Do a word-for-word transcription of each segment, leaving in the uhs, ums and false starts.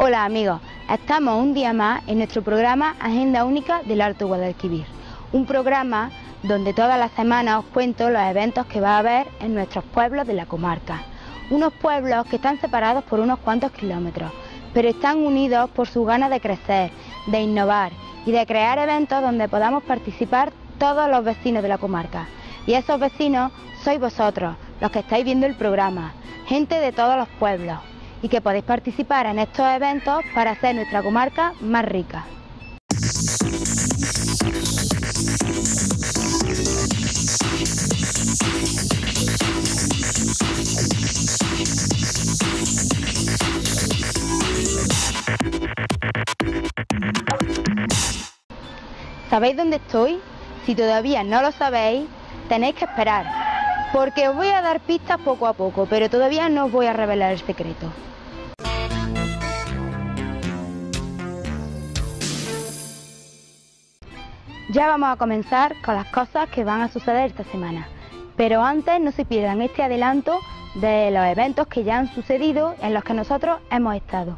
Hola amigos, estamos un día más en nuestro programa Agenda Única del Alto Guadalquivir, un programa donde todas las semanas os cuento los eventos que va a haber en nuestros pueblos de la comarca. Unos pueblos que están separados por unos cuantos kilómetros, pero están unidos por su ganas de crecer, de innovar y de crear eventos donde podamos participar todos los vecinos de la comarca. Y esos vecinos sois vosotros, los que estáis viendo el programa, gente de todos los pueblos, y que podéis participar en estos eventos para hacer nuestra comarca más rica. ¿Sabéis dónde estoy? Si todavía no lo sabéis, tenéis que esperar, porque os voy a dar pistas poco a poco, pero todavía no os voy a revelar el secreto. Ya vamos a comenzar con las cosas que van a suceder esta semana, pero antes no se pierdan este adelanto de los eventos que ya han sucedido en los que nosotros hemos estado.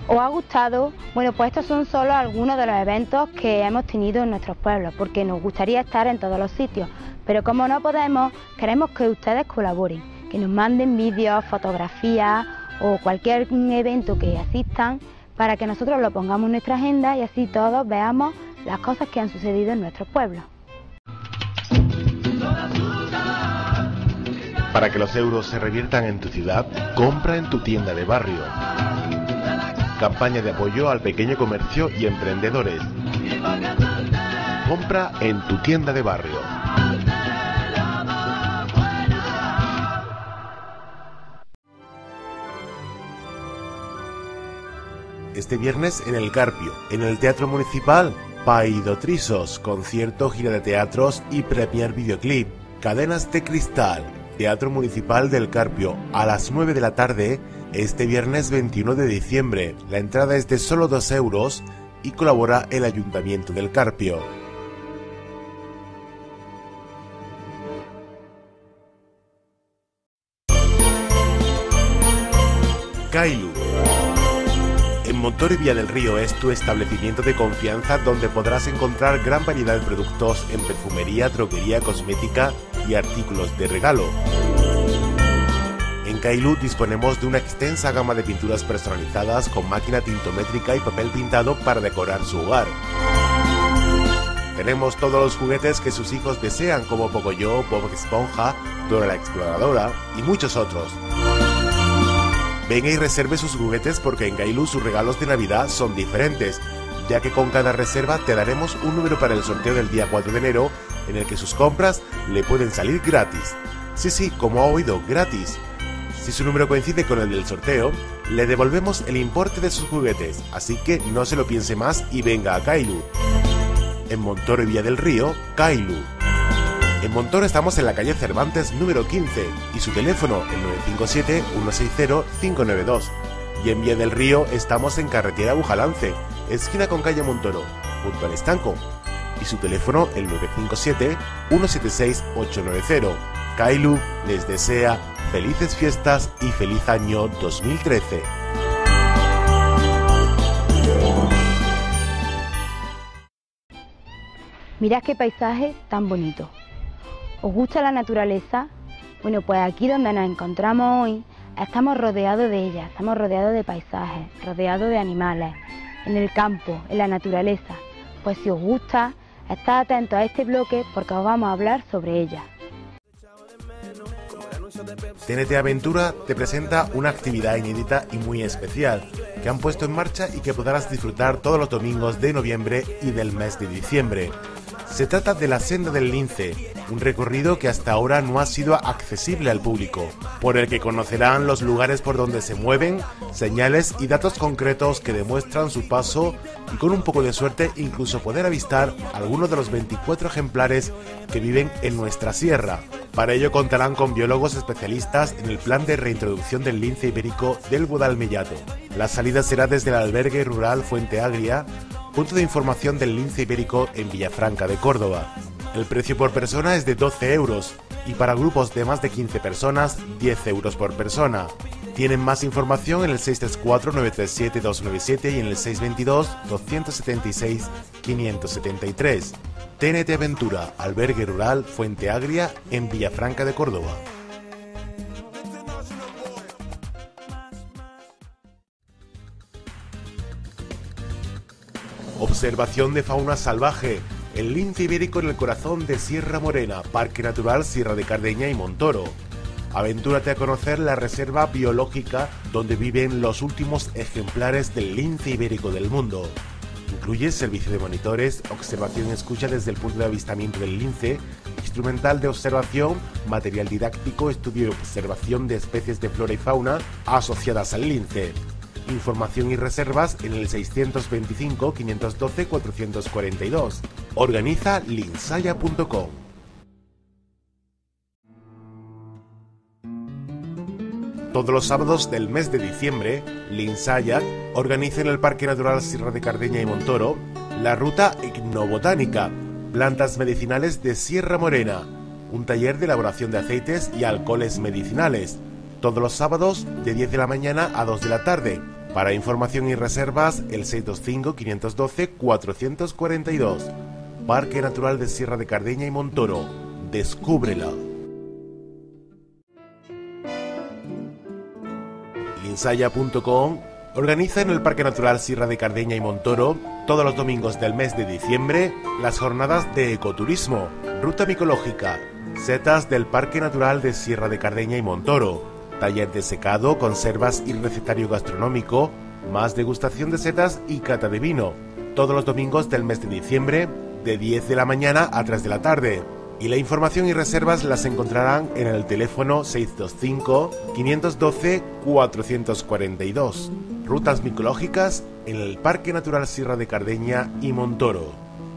¿Os ha gustado? Bueno, pues estos son solo algunos de los eventos que hemos tenido en nuestros pueblos, porque nos gustaría estar en todos los sitios, pero como no podemos, queremos que ustedes colaboren, que nos manden vídeos, fotografías o cualquier evento que asistan para que nosotros lo pongamos en nuestra agenda y así todos veamos las cosas que han sucedido en nuestros pueblos. Para que los euros se reviertan en tu ciudad, compra en tu tienda de barrio. Campaña de apoyo al pequeño comercio y emprendedores. Compra en tu tienda de barrio. Este viernes en el Carpio, en el Teatro Municipal, Paidotrisos, concierto, gira de teatros y premier videoclip. Cadenas de Cristal, Teatro Municipal del Carpio, a las nueve de la tarde, este viernes veintiuno de diciembre. La entrada es de solo dos euros y colabora el Ayuntamiento del Carpio. Kailu. En Montoro y Villa del Río es tu establecimiento de confianza donde podrás encontrar gran variedad de productos en perfumería, droguería, cosmética y artículos de regalo. En Kailu disponemos de una extensa gama de pinturas personalizadas con máquina tintométrica y papel pintado para decorar su hogar. Tenemos todos los juguetes que sus hijos desean, como Pocoyo, Bob Esponja, Dora la Exploradora y muchos otros. Venga y reserve sus juguetes porque en Kailu sus regalos de Navidad son diferentes, ya que con cada reserva te daremos un número para el sorteo del día cuatro de enero en el que sus compras le pueden salir gratis. Sí, sí, como ha oído, gratis. Si su número coincide con el del sorteo, le devolvemos el importe de sus juguetes, así que no se lo piense más y venga a Kailu. En Montoro y Villa del Río, Kailu. En Montoro estamos en la calle Cervantes número quince y su teléfono el nueve cinco siete, uno seis cero, cinco nueve dos. Y en Villa del Río estamos en carretera Bujalance, esquina con calle Montoro, junto al estanco. Y su teléfono el nueve cinco siete, uno siete seis, ocho nueve cero. Kailu les desea felices fiestas y feliz año dos mil trece. Mirad qué paisaje tan bonito. ¿Os gusta la naturaleza? Bueno, pues aquí donde nos encontramos hoy estamos rodeados de ella, estamos rodeados de paisajes, rodeados de animales, en el campo, en la naturaleza. Pues si os gusta, estad atentos a este bloque porque os vamos a hablar sobre ella. T N T Aventura te presenta una actividad inédita y muy especial que han puesto en marcha y que podrás disfrutar todos los domingos de noviembre y del mes de diciembre. Se trata de la Senda del Lince, un recorrido que hasta ahora no ha sido accesible al público, por el que conocerán los lugares por donde se mueven, señales y datos concretos que demuestran su paso y con un poco de suerte incluso poder avistar algunos de los veinticuatro ejemplares que viven en nuestra sierra. Para ello contarán con biólogos especialistas en el plan de reintroducción del lince ibérico del Guadalmillato. La salida será desde el albergue rural Fuente Agria, punto de información del lince ibérico en Villafranca de Córdoba. El precio por persona es de doce euros y para grupos de más de quince personas, diez euros por persona. Tienen más información en el seis tres cuatro, nueve tres siete, dos nueve siete y en el seis dos dos, dos siete seis, cinco siete tres. T N T Aventura, albergue rural Fuente Agria en Villafranca de Córdoba. Observación de fauna salvaje. El lince ibérico en el corazón de Sierra Morena, Parque Natural Sierra de Cardeña y Montoro. Aventúrate a conocer la reserva biológica donde viven los últimos ejemplares del lince ibérico del mundo. Incluye servicio de monitores, observación y escucha desde el punto de avistamiento del lince, instrumental de observación, material didáctico, estudio y observación de especies de flora y fauna asociadas al lince. Información y reservas en el seiscientos veinticinco, quinientos doce, cuatrocientos cuarenta y dos. Organiza linsaya punto com. Todos los sábados del mes de diciembre, Linsaya organiza en el Parque Natural Sierra de Cardeña y Montoro la ruta Ignobotánica, plantas medicinales de Sierra Morena, un taller de elaboración de aceites y alcoholes medicinales, todos los sábados de diez de la mañana a dos de la tarde. Para información y reservas, el seis dos cinco, cinco uno dos, cuatro cuatro dos. Parque Natural de Sierra de Cardeña y Montoro. Descúbrela. Linsaya punto com organiza en el Parque Natural Sierra de Cardeña y Montoro, todos los domingos del mes de diciembre, las jornadas de ecoturismo, ruta micológica, setas del Parque Natural de Sierra de Cardeña y Montoro, taller de secado, conservas y recetario gastronómico, más degustación de setas y cata de vino, todos los domingos del mes de diciembre, de diez de la mañana a tres de la tarde. Y la información y reservas las encontrarán en el teléfono seis dos cinco, cinco uno dos, cuatro cuatro dos. Rutas micológicas en el Parque Natural Sierra de Cardeña y Montoro.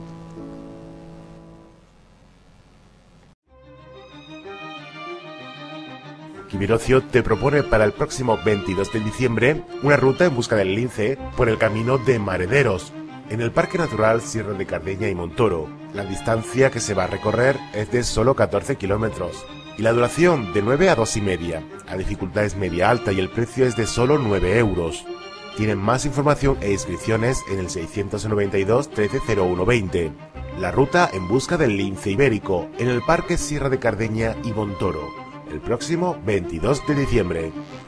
Quibir Ocio te propone para el próximo veintidós de diciembre una ruta en busca del lince por el camino de Marederos, en el Parque Natural Sierra de Cardeña y Montoro. La distancia que se va a recorrer es de solo catorce kilómetros y la duración de nueve a dos y media. La dificultad es media alta y el precio es de solo nueve euros. Tienen más información e inscripciones en el seiscientos noventa y dos, trece, cero uno, veinte. La ruta en busca del lince ibérico en el Parque Sierra de Cardeña y Montoro, el próximo veintidós de diciembre.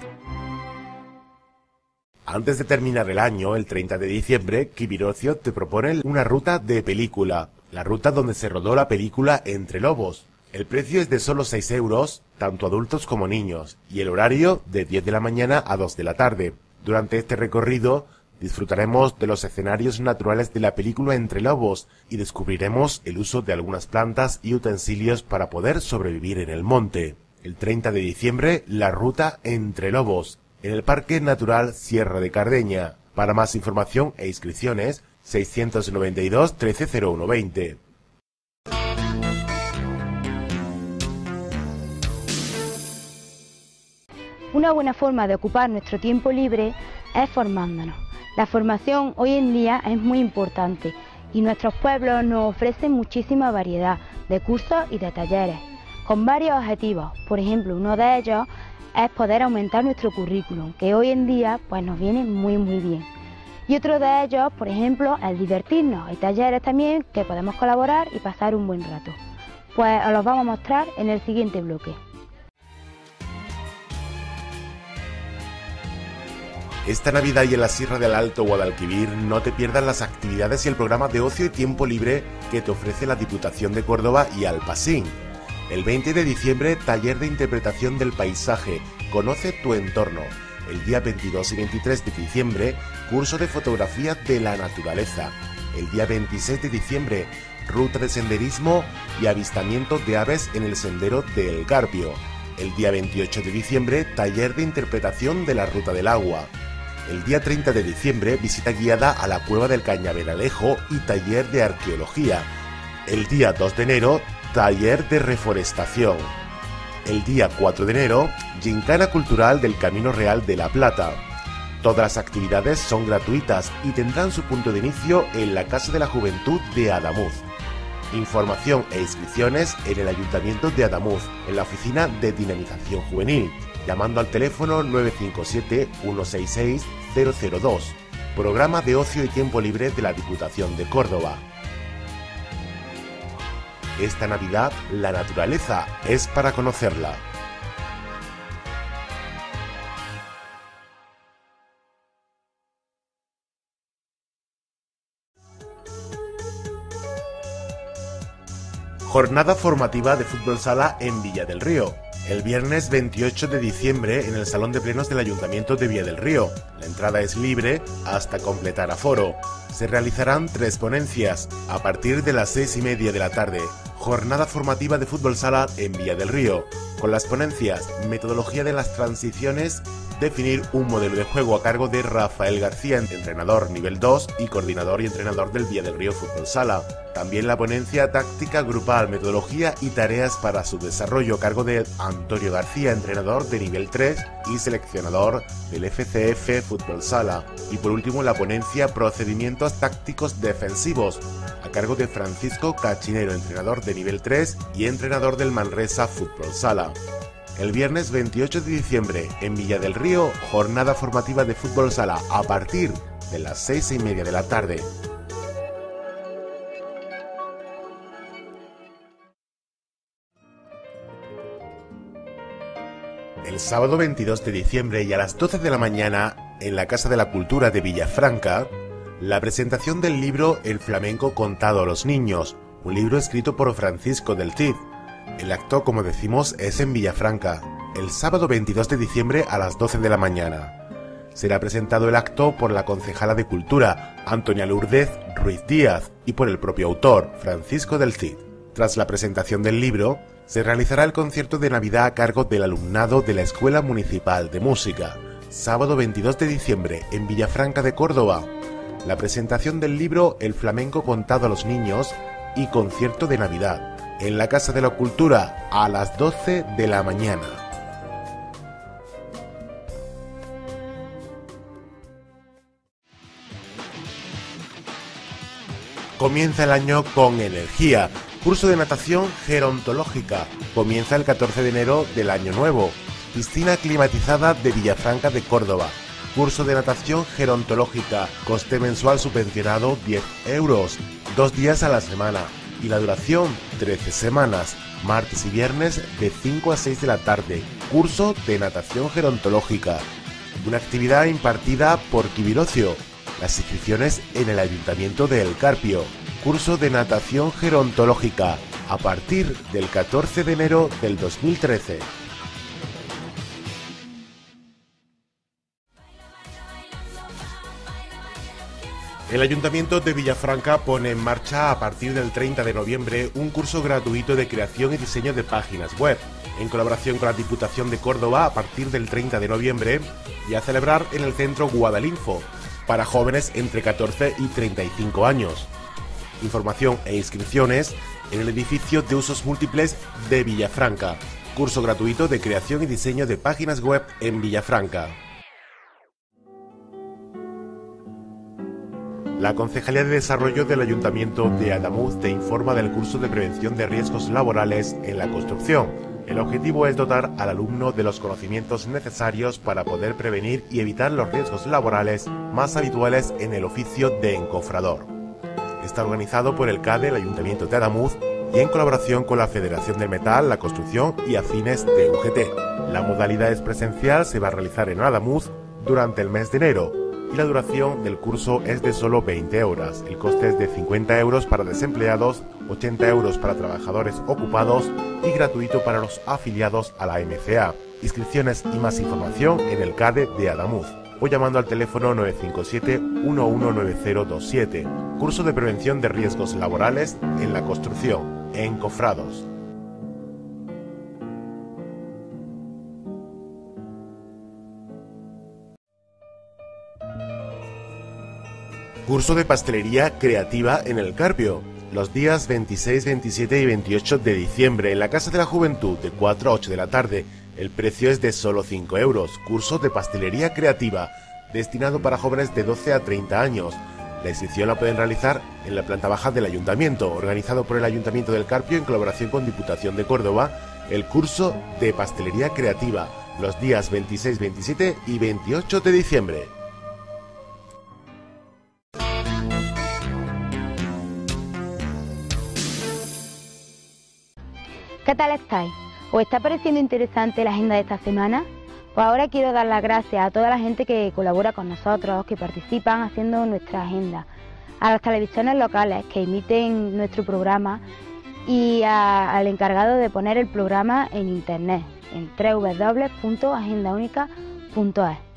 Antes de terminar el año, el treinta de diciembre, Quibir Ocio te propone una ruta de película, la ruta donde se rodó la película Entre Lobos. El precio es de solo seis euros, tanto adultos como niños, y el horario de diez de la mañana a dos de la tarde. Durante este recorrido disfrutaremos de los escenarios naturales de la película Entre Lobos y descubriremos el uso de algunas plantas y utensilios para poder sobrevivir en el monte. El treinta de diciembre, la ruta Entre Lobos, en el Parque Natural Sierra de Cardeña. Para más información e inscripciones, seiscientos noventa y dos, trece, cero uno, veinte. Una buena forma de ocupar nuestro tiempo libre es formándonos. La formación hoy en día es muy importante y nuestros pueblos nos ofrecen muchísima variedad de cursos y de talleres, con varios objetivos. Por ejemplo, uno de ellos es poder aumentar nuestro currículum, que hoy en día pues nos viene muy muy bien. Y otro de ellos, por ejemplo, es divertirnos. Hay talleres también que podemos colaborar y pasar un buen rato. Pues os los vamos a mostrar en el siguiente bloque. Esta Navidad y en la Sierra del Alto Guadalquivir no te pierdas las actividades y el programa de ocio y tiempo libre que te ofrece la Diputación de Córdoba y Alpasín. El veinte de diciembre, taller de interpretación del paisaje, conoce tu entorno. El día veintidós y veintitrés de diciembre, curso de fotografía de la naturaleza. El día veintiséis de diciembre, ruta de senderismo y avistamiento de aves en el sendero del Garbio. El día veintiocho de diciembre, taller de interpretación de la ruta del agua. El día treinta de diciembre, visita guiada a la cueva del Cañaveralejo y taller de arqueología. El día dos de enero, taller de reforestación. El día cuatro de enero, gincana cultural del Camino Real de la Plata. Todas las actividades son gratuitas y tendrán su punto de inicio en la Casa de la Juventud de Adamuz. Información e inscripciones en el Ayuntamiento de Adamuz, en la Oficina de Dinamización Juvenil, llamando al teléfono nueve cinco siete, uno seis seis, cero cero dos. Programa de ocio y tiempo libre de la Diputación de Córdoba. Esta Navidad, la naturaleza es para conocerla. Jornada formativa de fútbol sala en Villa del Río. El viernes veintiocho de diciembre en el Salón de Plenos del Ayuntamiento de Villa del Río. La entrada es libre hasta completar aforo. Se realizarán tres ponencias a partir de las seis y media de la tarde. Jornada formativa de fútbol sala en Villa del Río. Con las ponencias, metodología de las transiciones, definir un modelo de juego a cargo de Rafael García, entrenador nivel dos y coordinador y entrenador del Villa del Río Fútbol Sala. También la ponencia táctica grupal, metodología y tareas para su desarrollo a cargo de Antonio García, entrenador de nivel tres y seleccionador del F C F Fútbol Sala. Y por último la ponencia procedimientos tácticos defensivos a cargo de Francisco Cachinero, entrenador de nivel tres y entrenador del Manresa Fútbol Sala. El viernes veintiocho de diciembre, en Villa del Río, jornada formativa de fútbol sala a partir de las seis y media de la tarde. El sábado veintidós de diciembre y a las doce de la mañana, en la Casa de la Cultura de Villafranca, la presentación del libro El flamenco contado a los niños, un libro escrito por Francisco del Cid. El acto, como decimos, es en Villafranca, el sábado veintidós de diciembre a las doce de la mañana. Será presentado el acto por la concejala de Cultura, Antonia Lourdes Ruiz Díaz, y por el propio autor, Francisco del Cid. Tras la presentación del libro, se realizará el concierto de Navidad a cargo del alumnado de la Escuela Municipal de Música, sábado veintidós de diciembre, en Villafranca de Córdoba. La presentación del libro El flamenco contado a los niños y concierto de Navidad, en la Casa de la Cultura, a las doce de la mañana. Comienza el año con energía. Curso de natación gerontológica. Comienza el catorce de enero del año nuevo. Piscina climatizada de Villafranca de Córdoba. Curso de natación gerontológica. Coste mensual subvencionado diez euros. Dos días a la semana. Y la duración trece semanas. Martes y viernes de cinco a seis de la tarde. Curso de natación gerontológica. Una actividad impartida por Kivirocio. Las inscripciones en el Ayuntamiento de El Carpio. Curso de natación gerontológica a partir del catorce de enero del dos mil trece. El Ayuntamiento de Villafranca pone en marcha a partir del treinta de noviembre un curso gratuito de creación y diseño de páginas web, en colaboración con la Diputación de Córdoba a partir del treinta de noviembre y a celebrar en el Centro Guadalinfo, para jóvenes entre catorce y treinta y cinco años. Información e inscripciones en el edificio de usos múltiples de Villafranca. Curso gratuito de creación y diseño de páginas web en Villafranca. La Concejalía de Desarrollo del Ayuntamiento de Adamuz te informa del curso de prevención de riesgos laborales en la construcción. El objetivo es dotar al alumno de los conocimientos necesarios para poder prevenir y evitar los riesgos laborales más habituales en el oficio de encofrador. Está organizado por el C A D, el Ayuntamiento de Adamuz, y en colaboración con la Federación del Metal, la Construcción y Afines de U G T. La modalidad es presencial, se va a realizar en Adamuz durante el mes de enero, y la duración del curso es de solo veinte horas. El coste es de cincuenta euros para desempleados, ochenta euros para trabajadores ocupados y gratuito para los afiliados a la M C A. Inscripciones y más información en el C A D E de Adamuz o llamando al teléfono nueve cinco siete, uno uno nueve cero dos siete. Curso de prevención de riesgos laborales en la construcción, encofrados. Curso de pastelería creativa en El Carpio, los días veintiséis, veintisiete y veintiocho de diciembre en la Casa de la Juventud de cuatro a ocho de la tarde. El precio es de solo cinco euros. Curso de pastelería creativa, destinado para jóvenes de doce a treinta años. La inscripción la pueden realizar en la planta baja del Ayuntamiento, organizado por el Ayuntamiento del Carpio en colaboración con Diputación de Córdoba. El curso de pastelería creativa, los días veintiséis, veintisiete y veintiocho de diciembre. ¿Qué tal estáis? ¿Os está pareciendo interesante la agenda de esta semana? Pues ahora quiero dar las gracias a toda la gente que colabora con nosotros, que participan haciendo nuestra agenda, a las televisiones locales que emiten nuestro programa y a, al encargado de poner el programa en internet, en doble u doble u doble u punto agenda única punto es.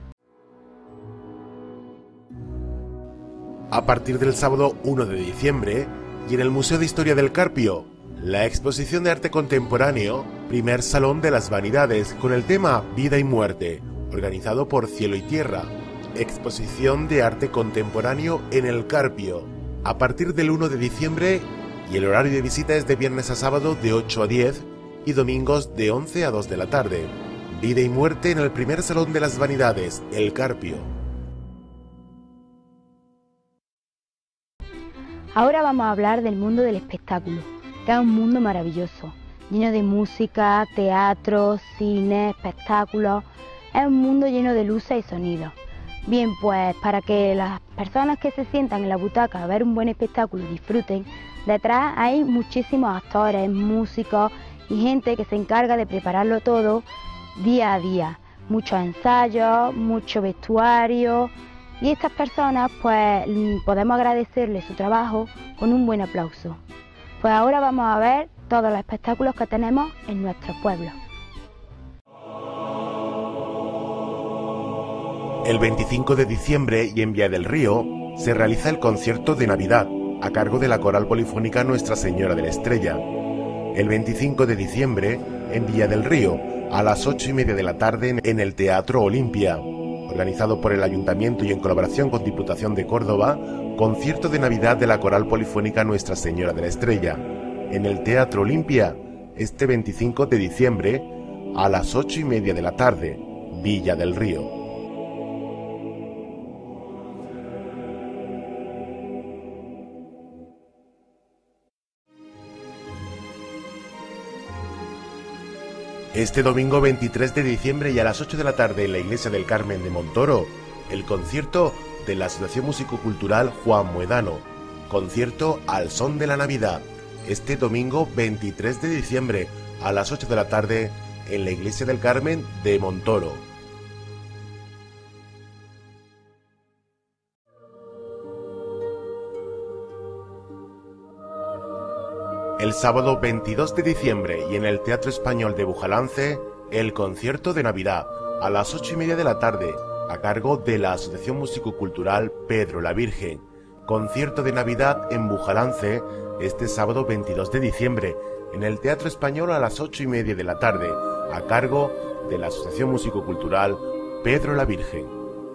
A partir del sábado uno de diciembre, y en el Museo de Historia del Carpio, la exposición de arte contemporáneo, primer Salón de las Vanidades, con el tema Vida y Muerte, organizado por Cielo y Tierra. Exposición de arte contemporáneo en el Carpio, a partir del uno de diciembre, y el horario de visita es de viernes a sábado de ocho a diez y domingos de once a dos de la tarde. Vida y Muerte en el primer Salón de las Vanidades, el Carpio. Ahora vamos a hablar del mundo del espectáculo, que es un mundo maravilloso. lleno de música, teatro, cine, espectáculos. Es un mundo lleno de luces y sonidos. Bien, pues para que las personas que se sientan en la butaca a ver un buen espectáculo disfruten, detrás hay muchísimos actores, músicos y gente que se encarga de prepararlo todo día a día. Muchos ensayos, mucho vestuario, y estas personas pues podemos agradecerles su trabajo con un buen aplauso. Pues ahora vamos a ver todos los espectáculos que tenemos en nuestro pueblo. El veinticinco de diciembre y en Villa del Río se realiza el concierto de Navidad a cargo de la Coral Polifónica Nuestra Señora de la Estrella. El veinticinco de diciembre en Villa del Río a las ocho y media de la tarde en el Teatro Olimpia, organizado por el Ayuntamiento y en colaboración con Diputación de Córdoba, concierto de Navidad de la Coral Polifónica Nuestra Señora de la Estrella en el Teatro Olimpia este veinticinco de diciembre a las ocho y media de la tarde, Villa del Río. Este domingo veintitrés de diciembre y a las ocho de la tarde en la Iglesia del Carmen de Montoro, el concierto de la Asociación Músico-Cultural Juan Muedano, concierto al son de la Navidad, este domingo veintitrés de diciembre a las ocho de la tarde en la Iglesia del Carmen de Montoro. El sábado veintidós de diciembre y en el Teatro Español de Bujalance, el concierto de Navidad a las ocho y media de la tarde, a cargo de la Asociación Músico-Cultural Pedro la Virgen. Concierto de Navidad en Bujalance este sábado veintidós de diciembre, en el Teatro Español a las ocho y media de la tarde, a cargo de la Asociación Músico-Cultural Pedro la Virgen.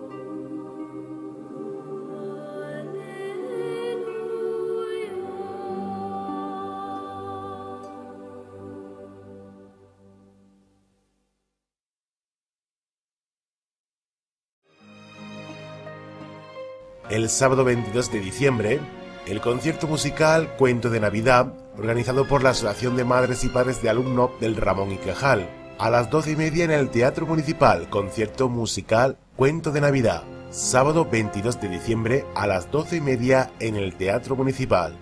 El sábado veintidós de diciembre, el concierto musical Cuento de Navidad, organizado por la Asociación de Madres y Padres de Alumnos del Ramón y Cajal, a las doce y media en el Teatro Municipal, concierto musical Cuento de Navidad, sábado veintidós de diciembre a las doce y media en el Teatro Municipal.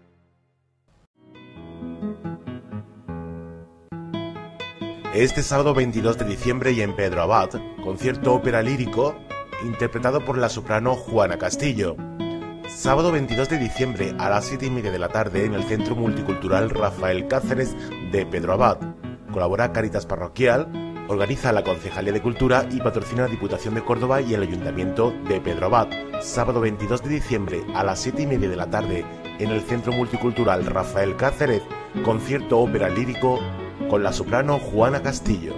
Este sábado veintidós de diciembre y en Pedro Abad, concierto ópera lírico, interpretado por la soprano Juana Castillo. Sábado veintidós de diciembre a las siete y media de la tarde en el Centro Multicultural Rafael Cáceres de Pedro Abad. Colabora Cáritas Parroquial, organiza la Concejalía de Cultura y patrocina la Diputación de Córdoba y el Ayuntamiento de Pedro Abad. Sábado veintidós de diciembre a las siete y media de la tarde en el Centro Multicultural Rafael Cáceres, concierto ópera lírico con la soprano Juana Castillo.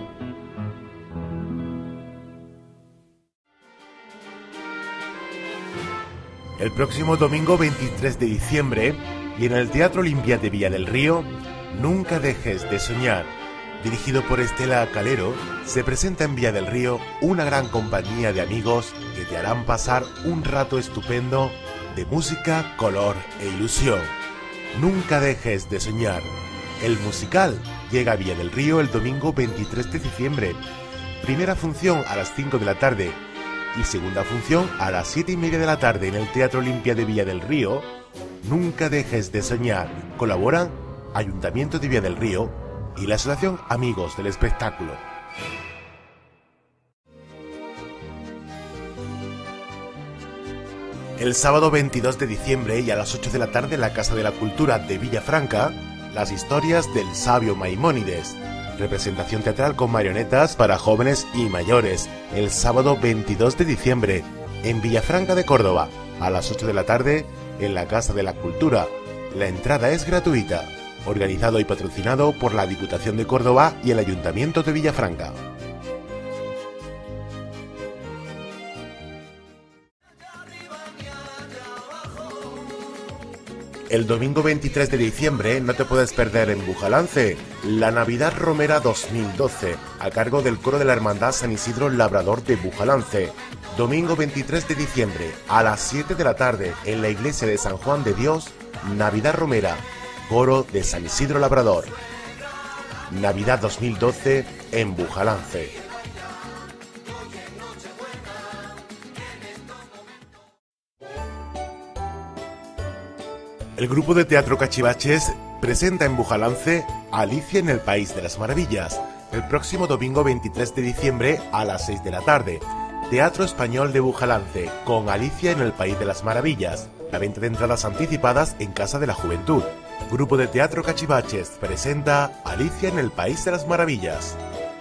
El próximo domingo veintitrés de diciembre y en el Teatro Olimpia de Villa del Río, Nunca dejes de soñar, dirigido por Estela Calero, se presenta en Villa del Río una gran compañía de amigos que te harán pasar un rato estupendo de música, color e ilusión. Nunca dejes de soñar. El musical llega a Villa del Río el domingo veintitrés de diciembre. Primera función a las cinco de la tarde y segunda función a las siete y media de la tarde en el Teatro Olimpia de Villa del Río. Nunca dejes de soñar. Colaboran Ayuntamiento de Villa del Río y la Asociación Amigos del Espectáculo. El sábado veintidós de diciembre y a las ocho de la tarde en la Casa de la Cultura de Villafranca, las historias del sabio Maimónides. Representación teatral con marionetas para jóvenes y mayores, el sábado veintidós de diciembre, en Villafranca de Córdoba, a las ocho de la tarde, en la Casa de la Cultura. La entrada es gratuita, organizado y patrocinado por la Diputación de Córdoba y el Ayuntamiento de Villafranca. El domingo veintitrés de diciembre no te puedes perder en Bujalance la Navidad Romera dos mil doce, a cargo del coro de la Hermandad San Isidro Labrador de Bujalance. Domingo veintitrés de diciembre a las siete de la tarde en la Iglesia de San Juan de Dios, Navidad Romera, coro de San Isidro Labrador. Navidad dos mil doce en Bujalance. El grupo de teatro Cachivaches presenta en Bujalance Alicia en el País de las Maravillas, el próximo domingo veintitrés de diciembre a las seis de la tarde. Teatro Español de Bujalance, con Alicia en el País de las Maravillas. La venta de entradas anticipadas en Casa de la Juventud. Grupo de teatro Cachivaches presenta Alicia en el País de las Maravillas.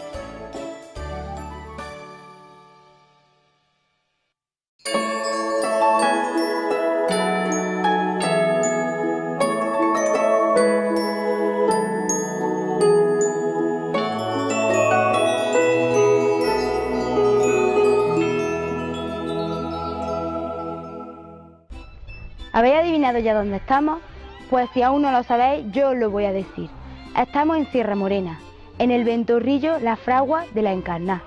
¿Habéis adivinado ya dónde estamos? Pues si aún no lo sabéis, yo os lo voy a decir. Estamos en Sierra Morena, en el Ventorrillo La Fragua de la Encarná.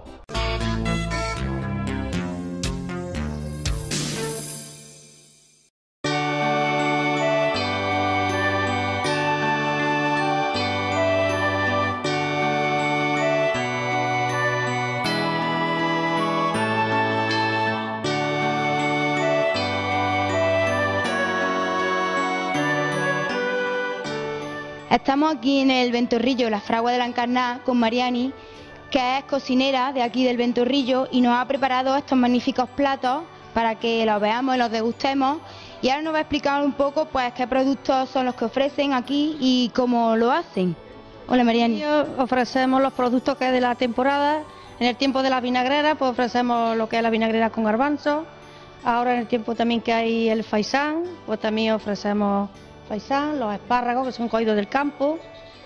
Estamos aquí en el Ventorrillo La Fragua de la Encarná con Mariani, que es cocinera de aquí del Ventorrillo y nos ha preparado estos magníficos platos para que los veamos y los degustemos. Y ahora nos va a explicar un poco pues qué productos son los que ofrecen aquí y cómo lo hacen. Hola Mariani. Ofrecemos los productos que es de la temporada. En el tiempo de la vinagrera pues ofrecemos lo que es la vinagrera con garbanzo. Ahora en el tiempo también que hay el faisán, pues también ofrecemos faisán, los espárragos que son cogidos del campo,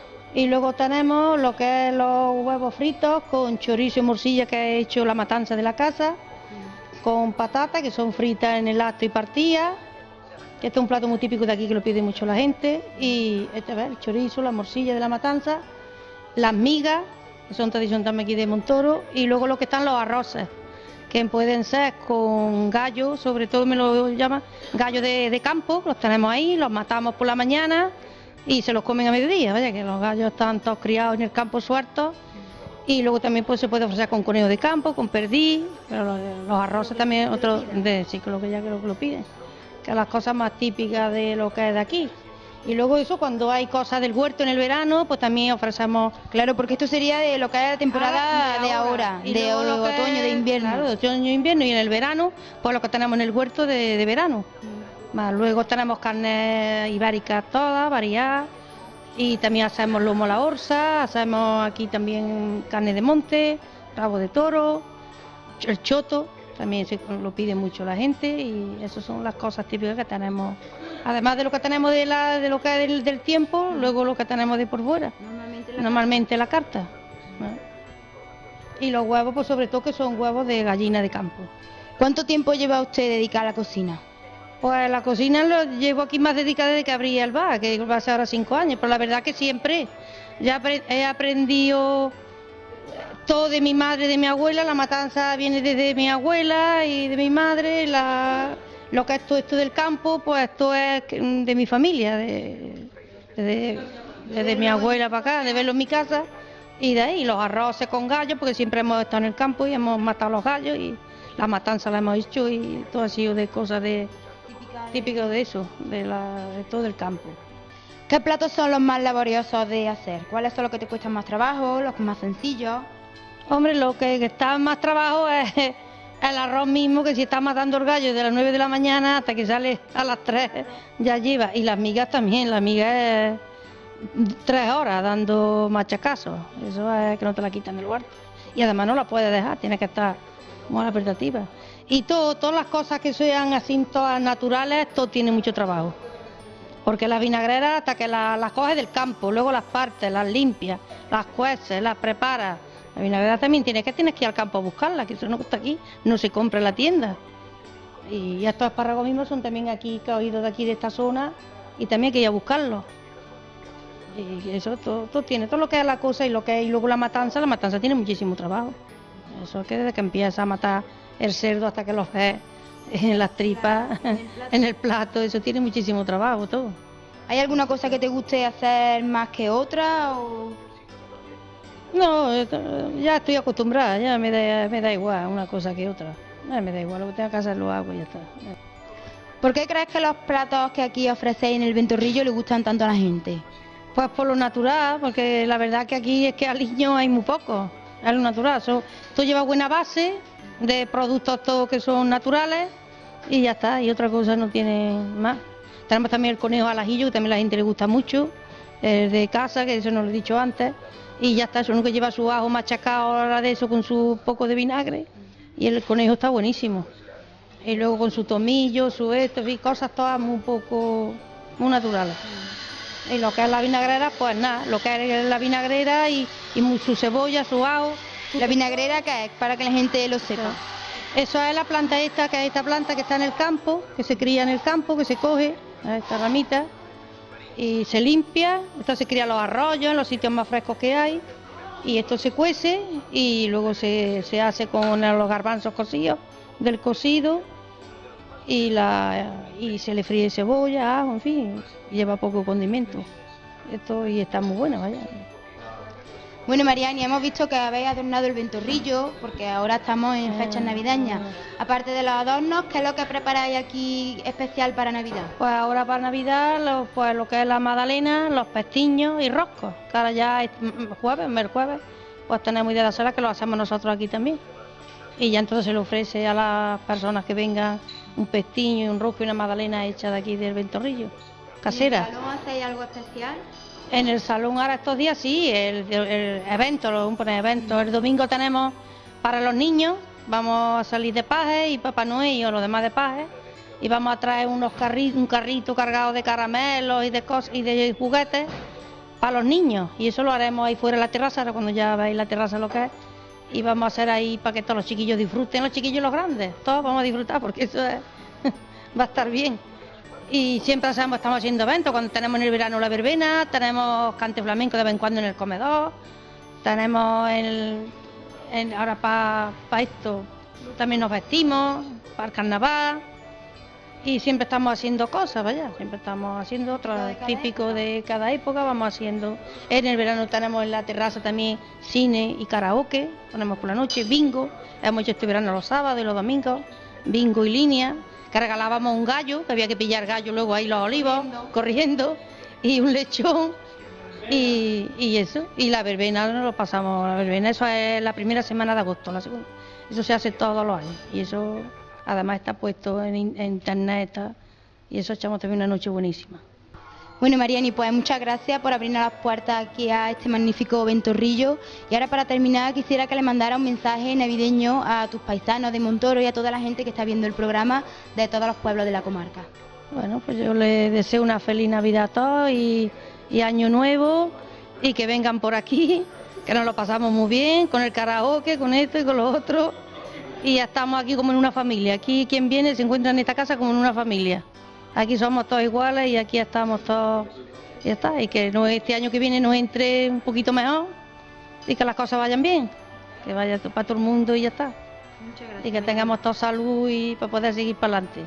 y luego tenemos lo que es los huevos fritos con chorizo y morcilla que he hecho la matanza de la casa, con patatas que son fritas en el acto y partidas. Este es un plato muy típico de aquí que lo pide mucho la gente, y este es el chorizo, la morcilla de la matanza, las migas que son tradición también aquí de Montoro, y luego lo que están los arroces, que pueden ser con gallo, sobre todo me lo llaman gallo de, de campo, los tenemos ahí, los matamos por la mañana y se los comen a mediodía, vaya que los gallos están todos criados en el campo sueltos. Y luego también pues se puede ofrecer con conejo de campo, con perdiz, pero los, los arroces también, otro de ciclo que ya creo que lo piden, que las cosas más típicas de lo que es de aquí. Y luego eso, cuando hay cosas del huerto en el verano, pues también ofrecemos... Claro, porque esto sería de lo que es la temporada ah, de, de ahora, ahora de otoño, es, de invierno. Claro, de otoño e invierno, y en el verano, pues lo que tenemos en el huerto de, de verano. Mm. Más luego tenemos carnes ibéricas todas, variadas, y también hacemos lomo a la orza, hacemos aquí también carne de monte, rabo de toro, el choto, también se lo pide mucho la gente, y esas son las cosas típicas que tenemos. Además de lo que tenemos de, la, de lo que es del, del tiempo, luego lo que tenemos de por fuera, normalmente la, normalmente la carta. ¿No? Y los huevos, pues sobre todo que son huevos de gallina de campo. ¿Cuánto tiempo lleva usted dedicada a la cocina? Pues la cocina lo llevo aquí más dedicada desde que abrí el bar, que va a ser ahora cinco años, pero la verdad que siempre ya he aprendido todo de mi madre, de mi abuela. La matanza viene desde mi abuela y de mi madre, la... Lo que es todo esto del campo, pues esto es de mi familia, de, de, de, de mi abuela para acá, de verlo en mi casa, y de ahí los arroces con gallos, porque siempre hemos estado en el campo y hemos matado los gallos, y la matanza la hemos hecho, y todo ha sido de cosas de típicas de eso, de, la, de todo el campo. ¿Qué platos son los más laboriosos de hacer? ¿Cuáles son los que te cuestan más trabajo, los más sencillos? Hombre, lo que está más trabajo es el arroz mismo, que si está matando el gallo de las nueve de la mañana hasta que sale a las tres ya lleva. Y las migas también, la miga es tres horas dando machacazos. Eso es que no te la quitan del huerto. Y además no la puedes dejar, tiene que estar muy apertativa. Y todo, todas las cosas que sean así, todas naturales, todo tiene mucho trabajo. Porque las vinagreras, hasta que las, las coges del campo, luego las partes, las limpias, las cueces, las preparas. La vinagrera también tiene que tienes que ir al campo a buscarla, que eso no está aquí, no se compra en la tienda. Y estos espárragos mismos son también aquí, cogidos de aquí de esta zona, y también hay que ir a buscarlos. Y eso todo, todo tiene, todo lo que es la cosa y lo que es, y luego la matanza, la matanza tiene muchísimo trabajo. Eso es que desde que empieza a matar el cerdo hasta que los ves en las tripas, en el plato, eso tiene muchísimo trabajo todo. ¿Hay alguna cosa que te guste hacer más que otra? O... No, ya estoy acostumbrada, ya me da, me da igual una cosa que otra. Ya me da igual, lo que tenga que hacer lo hago y ya está. ¿Por qué crees que los platos que aquí ofrecéis en el Ventorrillo le gustan tanto a la gente? Pues por lo natural, porque la verdad que aquí es que aliños hay muy poco, es lo natural. So, esto lleva buena base de productos todos que son naturales y ya está, y otra cosa no tiene más. Tenemos también el conejo al ajillo, que también a la gente le gusta mucho, el de casa, que eso no lo he dicho antes, y ya está, eso uno que lleva su ajo machacado ahora de eso con su poco de vinagre, y el conejo está buenísimo. Y luego con su tomillo, su esto, y cosas todas muy poco, muy naturales. Y lo que es la vinagrera, pues nada, lo que es la vinagrera y, y su cebolla, su ajo. ¿La vinagrera qué es? Para que la gente lo sepa. Eso es la planta esta, que es esta planta que está en el campo, que se cría en el campo, que se coge, esta ramita, y se limpia. Esto se cría en los arroyos, en los sitios más frescos que hay, y esto se cuece y luego se, se hace con los garbanzos cocidos, del cocido, y, la, y se le fríe cebolla, ajo, en fin, lleva poco condimento. Esto y está muy bueno, vaya. Bueno, Mariani, hemos visto que habéis adornado el Ventorrillo, porque ahora estamos en fechas navideñas. Aparte de los adornos, ¿qué es lo que preparáis aquí especial para Navidad? Pues ahora para Navidad, lo, pues lo que es la magdalena, los pestiños y roscos, que ahora ya es jueves, el jueves, pues tenemos idea de hacerlas, que lo hacemos nosotros aquí también. Y ya entonces se le ofrece a las personas que vengan un pestiño y un rosco y una magdalena hecha de aquí del Ventorrillo, casera. ¿En el salón hacéis algo especial? En el salón ahora estos días sí, el, el evento, lo vamos a poner evento. El domingo tenemos para los niños, vamos a salir de paje y Papá Noel y los demás de paje, y vamos a traer unos carri, un carrito cargado de caramelos y de cosas y de juguetes para los niños, y eso lo haremos ahí fuera en la terraza, ahora cuando ya veis la terraza lo que es, y vamos a hacer ahí para que todos los chiquillos disfruten, los chiquillos y los grandes, todos vamos a disfrutar porque eso es, va a estar bien. Y siempre hacemos, estamos haciendo eventos, cuando tenemos en el verano la verbena, tenemos cante flamenco de vez en cuando en el comedor, tenemos el, el ahora para pa esto, también nos vestimos, para el carnaval, y siempre estamos haciendo cosas, vaya, siempre estamos haciendo otros típicos de cada época, vamos haciendo, en el verano tenemos en la terraza también cine y karaoke, ponemos por la noche, bingo, hemos hecho este verano los sábados y los domingos, bingo y línea, que regalábamos un gallo, que había que pillar gallo luego ahí los olivos, corriendo, corriendo y un lechón, y, y eso, y la verbena, nos lo pasamos, la verbena, eso es la primera semana de agosto, la segunda, eso se hace todos los años, y eso además está puesto en, en internet, está, y eso echamos también una noche buenísima. Bueno, Mariani, pues muchas gracias por abrirnos las puertas aquí a este magnífico Ventorrillo. Y ahora, para terminar, quisiera que le mandara un mensaje navideño a tus paisanos de Montoro y a toda la gente que está viendo el programa de todos los pueblos de la comarca. Bueno, pues yo les deseo una feliz Navidad a todos y, y Año Nuevo, y que vengan por aquí, que nos lo pasamos muy bien con el karaoke, con esto y con lo otro, y ya estamos aquí como en una familia. Aquí quien viene se encuentra en esta casa como en una familia. Aquí somos todos iguales y aquí estamos todos, y ya está, y que no, este año que viene nos entre un poquito mejor y que las cosas vayan bien, que vaya para todo el mundo y ya está. Muchas gracias. Y que tengamos toda salud y para poder seguir para adelante.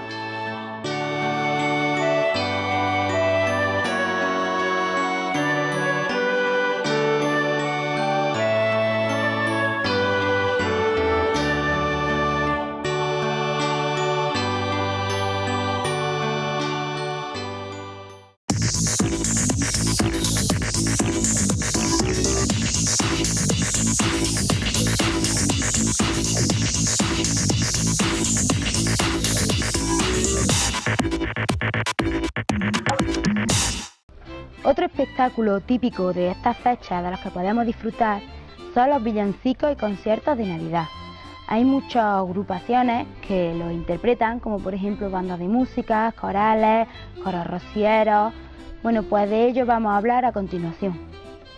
Otro espectáculo típico de estas fechas de las que podemos disfrutar son los villancicos y conciertos de Navidad. Hay muchas agrupaciones que los interpretan, como por ejemplo bandas de música, corales, coros rocieros. Bueno, pues de ello vamos a hablar a continuación.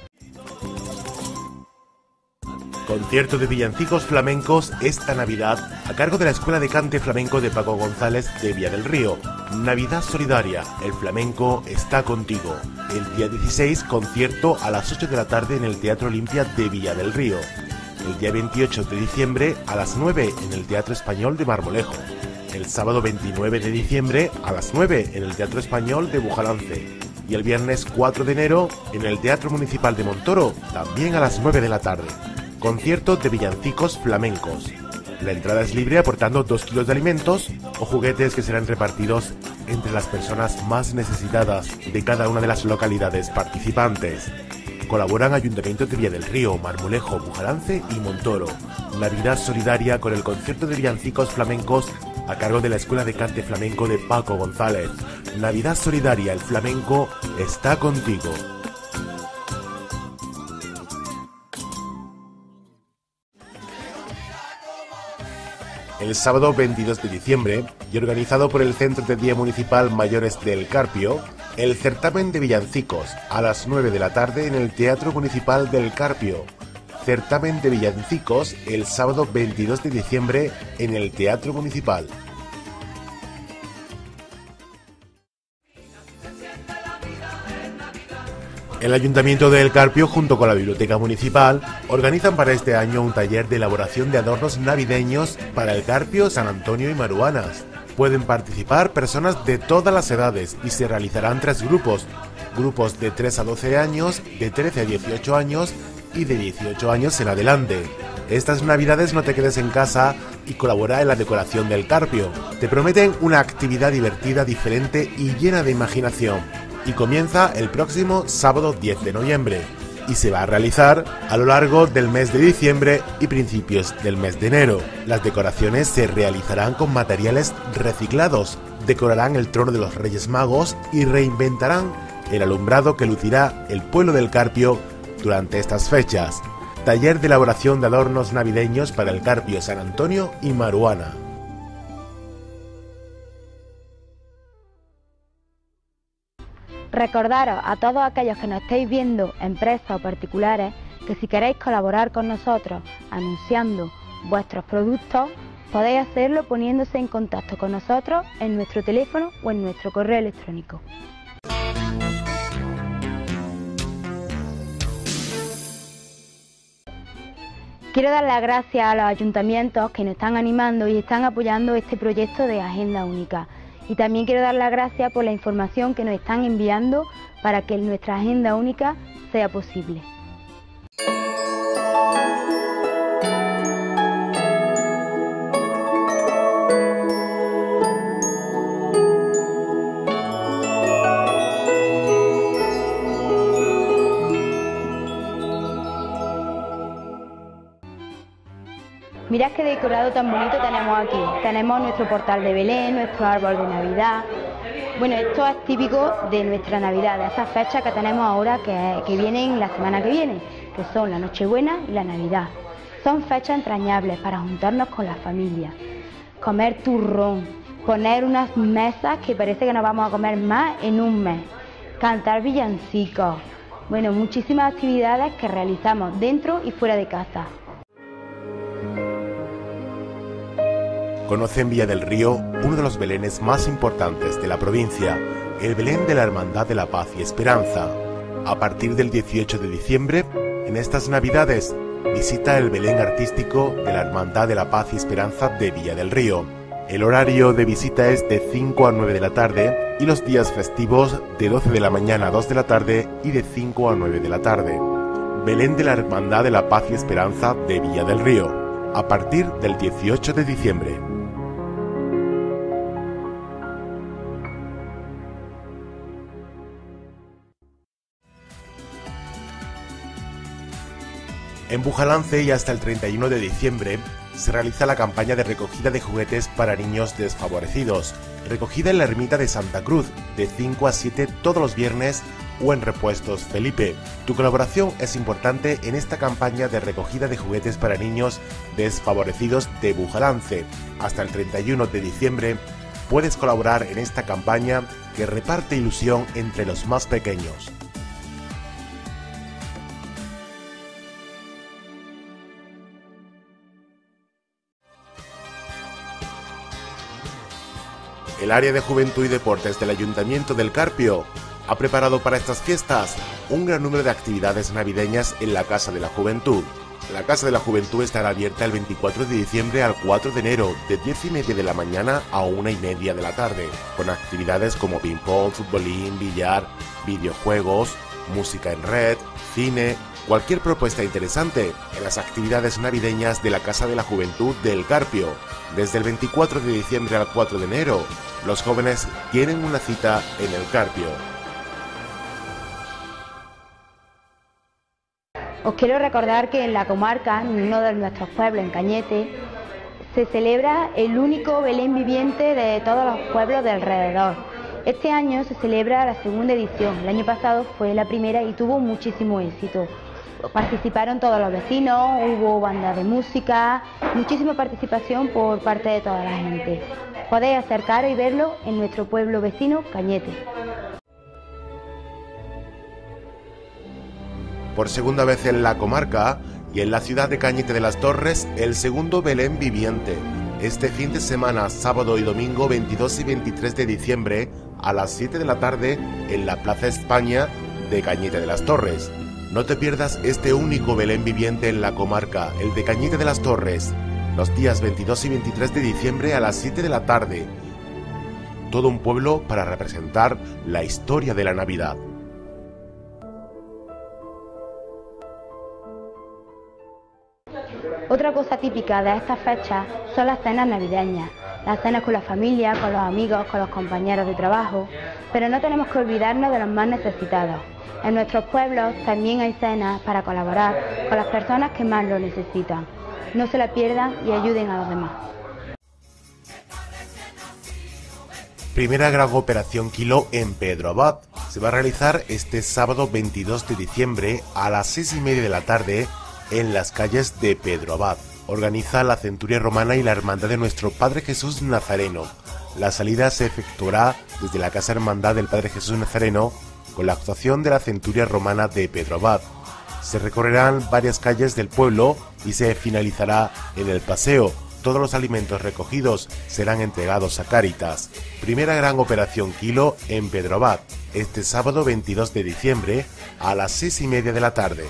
Concierto de villancicos flamencos esta Navidad a cargo de la Escuela de Cante Flamenco de Paco González de Villa del Río. Navidad solidaria, el flamenco está contigo. El día dieciséis, concierto a las ocho de la tarde en el Teatro Olimpia de Villa del Río. El día veintiocho de diciembre a las nueve en el Teatro Español de Marmolejo. El sábado veintinueve de diciembre a las nueve en el Teatro Español de Bujalance. Y el viernes cuatro de enero, en el Teatro Municipal de Montoro, también a las nueve de la tarde, concierto de villancicos flamencos. La entrada es libre aportando dos kilos de alimentos o juguetes que serán repartidos entre las personas más necesitadas de cada una de las localidades participantes. Colaboran Ayuntamientos de Villa del Río, Marmolejo, Bujalance y Montoro. Navidad solidaria con el concierto de villancicos flamencos a cargo de la Escuela de Cante Flamenco de Paco González. Navidad solidaria, el flamenco está contigo. El sábado veintidós de diciembre, y organizado por el Centro de Día Municipal Mayores del Carpio, el certamen de villancicos a las nueve de la tarde en el Teatro Municipal del Carpio. Certamen de villancicos el sábado veintidós de diciembre en el Teatro Municipal. El Ayuntamiento del Carpio, junto con la Biblioteca Municipal, organizan para este año un taller de elaboración de adornos navideños para el Carpio, San Antonio y Maruanas. Pueden participar personas de todas las edades y se realizarán tres grupos. Grupos de tres a doce años, de trece a dieciocho años y de dieciocho años en adelante. Estas navidades no te quedes en casa y colabora en la decoración del Carpio. Te prometen una actividad divertida, diferente y llena de imaginación. Y comienza el próximo sábado diez de noviembre y se va a realizar a lo largo del mes de diciembre y principios del mes de enero. Las decoraciones se realizarán con materiales reciclados, decorarán el trono de los Reyes Magos y reinventarán el alumbrado que lucirá el pueblo del Carpio durante estas fechas. Taller de elaboración de adornos navideños para el Carpio, San Antonio y Maruana. Recordaros a todos aquellos que nos estéis viendo, empresas o particulares, que si queréis colaborar con nosotros anunciando vuestros productos, podéis hacerlo poniéndose en contacto con nosotros en nuestro teléfono o en nuestro correo electrónico. Quiero dar las gracias a los ayuntamientos que nos están animando y están apoyando este proyecto de Agenda Única. Y también quiero dar las gracias por la información que nos están enviando para que nuestra Agenda Única sea posible. Mirad qué decorado tan bonito tenemos aquí. Tenemos nuestro portal de Belén, nuestro árbol de Navidad. Bueno, esto es típico de nuestra Navidad, de esas fechas que tenemos ahora que, que vienen la semana que viene, que son la Nochebuena y la Navidad. Son fechas entrañables para juntarnos con la familia, comer turrón, poner unas mesas que parece que nos vamos a comer más en un mes, cantar villancicos. Bueno, muchísimas actividades que realizamos dentro y fuera de casa. Conoce en Villa del Río uno de los belenes más importantes de la provincia, el Belén de la Hermandad de la Paz y Esperanza. A partir del dieciocho de diciembre, en estas Navidades, visita el Belén artístico de la Hermandad de la Paz y Esperanza de Villa del Río. El horario de visita es de cinco a nueve de la tarde y los días festivos de doce de la mañana a dos de la tarde y de cinco a nueve de la tarde. Belén de la Hermandad de la Paz y Esperanza de Villa del Río, a partir del dieciocho de diciembre. En Bujalance y hasta el treinta y uno de diciembre se realiza la campaña de recogida de juguetes para niños desfavorecidos, recogida en la ermita de Santa Cruz de cinco a siete todos los viernes o en Repuestos Felipe. Tu colaboración es importante en esta campaña de recogida de juguetes para niños desfavorecidos de Bujalance. Hasta el treinta y uno de diciembre puedes colaborar en esta campaña que reparte ilusión entre los más pequeños. El área de Juventud y Deportes del Ayuntamiento del Carpio ha preparado para estas fiestas un gran número de actividades navideñas en la Casa de la Juventud. La Casa de la Juventud estará abierta el veinticuatro de diciembre al cuatro de enero, de diez y media de la mañana a una y media de la tarde, con actividades como ping-pong, futbolín, billar, videojuegos, música en red, cine, cualquier propuesta interesante en las actividades navideñas de la Casa de la Juventud del Carpio. Desde el veinticuatro de diciembre al cuatro de enero, los jóvenes tienen una cita en el Carpio. Os quiero recordar que en la comarca, en uno de nuestros pueblos, en Cañete, se celebra el único Belén viviente de todos los pueblos de alrededor. Este año se celebra la segunda edición, el año pasado fue la primera y tuvo muchísimo éxito. Participaron todos los vecinos, hubo banda de música, muchísima participación por parte de toda la gente. Podéis acercaros y verlo en nuestro pueblo vecino, Cañete. Por segunda vez en la comarca y en la ciudad de Cañete de las Torres, el segundo Belén viviente. Este fin de semana, sábado y domingo veintidós y veintitrés de diciembre, a las siete de la tarde, en la Plaza España de Cañete de las Torres. No te pierdas este único Belén viviente en la comarca, el de Cañete de las Torres, los días veintidós y veintitrés de diciembre a las siete de la tarde. Todo un pueblo para representar la historia de la Navidad. Otra cosa típica de estas fechas son las cenas navideñas, las cenas con la familia, con los amigos, con los compañeros de trabajo, pero no tenemos que olvidarnos de los más necesitados. En nuestros pueblos también hay cenas para colaborar con las personas que más lo necesitan. No se la pierdan y ayuden a los demás. Primera gran operación Kilo en Pedro Abad. Se va a realizar este sábado veintidós de diciembre a las seis y media de la tarde en las calles de Pedro Abad. Organiza la Centuria Romana y la Hermandad de Nuestro Padre Jesús Nazareno. La salida se efectuará desde la Casa Hermandad del Padre Jesús Nazareno con la actuación de la Centuria Romana de Pedro Abad. Se recorrerán varias calles del pueblo y se finalizará en el paseo. Todos los alimentos recogidos serán entregados a Cáritas. Primera gran operación Kilo en Pedro Abad, este sábado veintidós de diciembre a las seis y media de la tarde.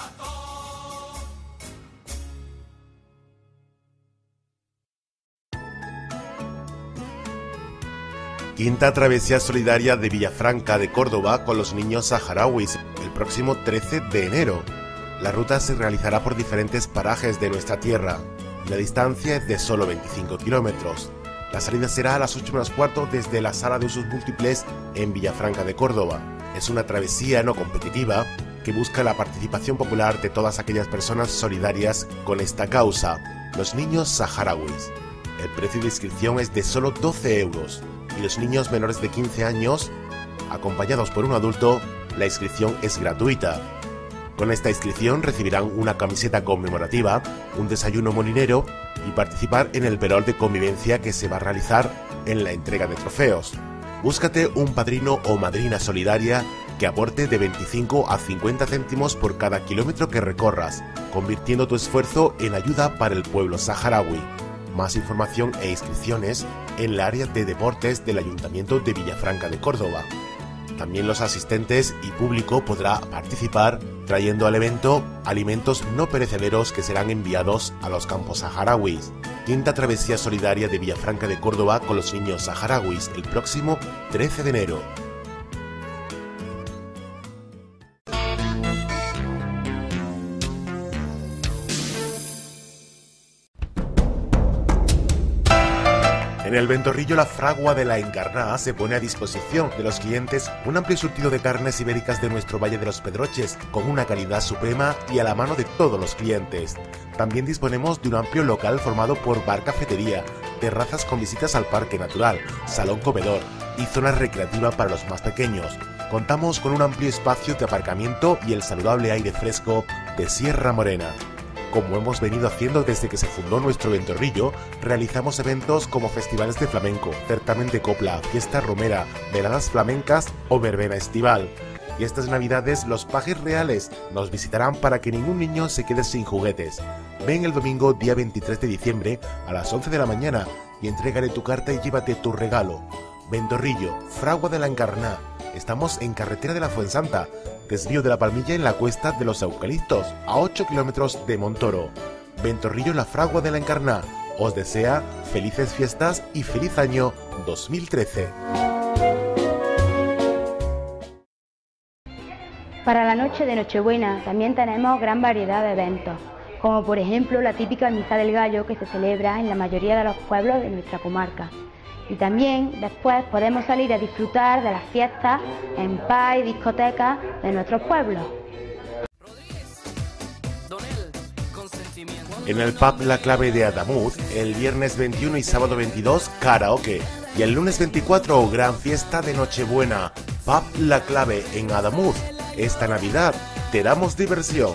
Quinta travesía solidaria de Villafranca de Córdoba con los niños saharauis el próximo trece de enero. La ruta se realizará por diferentes parajes de nuestra tierra. La distancia es de solo veinticinco kilómetros. La salida será a las ocho menos cuarto desde la sala de usos múltiples en Villafranca de Córdoba. Es una travesía no competitiva que busca la participación popular de todas aquellas personas solidarias con esta causa, los niños saharauis. El precio de inscripción es de solo doce euros. Y los niños menores de quince años, acompañados por un adulto, la inscripción es gratuita. Con esta inscripción recibirán una camiseta conmemorativa, un desayuno molinero y participar en el perol de convivencia que se va a realizar en la entrega de trofeos. Búscate un padrino o madrina solidaria que aporte de veinticinco a cincuenta céntimos por cada kilómetro que recorras, convirtiendo tu esfuerzo en ayuda para el pueblo saharaui. Más información e inscripciones en la área de deportes del Ayuntamiento de Villafranca de Córdoba. También los asistentes y público podrá participar trayendo al evento alimentos no perecederos que serán enviados a los campos saharauis. Quinta travesía solidaria de Villafranca de Córdoba con los niños saharauis el próximo trece de enero. En el Ventorrillo La Fragua de la Encarná se pone a disposición de los clientes un amplio surtido de carnes ibéricas de nuestro Valle de los Pedroches, con una calidad suprema y a la mano de todos los clientes. También disponemos de un amplio local formado por bar cafetería, terrazas con visitas al parque natural, salón comedor y zona recreativa para los más pequeños. Contamos con un amplio espacio de aparcamiento y el saludable aire fresco de Sierra Morena. Como hemos venido haciendo desde que se fundó nuestro Ventorrillo, realizamos eventos como festivales de flamenco, certamen de copla, fiesta romera, veladas flamencas o verbena estival. Y estas navidades los pajes reales nos visitarán para que ningún niño se quede sin juguetes. Ven el domingo día veintitrés de diciembre a las once de la mañana y entrégale tu carta y llévate tu regalo. Ventorrillo, Fragua de la Encarná, Estamos en carretera de la Fuensanta, desvío de la Palmilla en la cuesta de los Eucaliptos, a ocho kilómetros de Montoro. Ventorrillo La Fragua de la Encarná os desea felices fiestas y feliz año dos mil trece. Para la noche de Nochebuena también tenemos gran variedad de eventos, como por ejemplo la típica Misa del Gallo que se celebra en la mayoría de los pueblos de nuestra comarca. Y también después podemos salir a disfrutar de las fiestas en pubs y discotecas de nuestros pueblos. En el pub La Clave de Adamuz, el viernes veintiuno y sábado veintidós, karaoke. Y el lunes veinticuatro, gran fiesta de Nochebuena. Pub La Clave en Adamuz. Esta Navidad te damos diversión.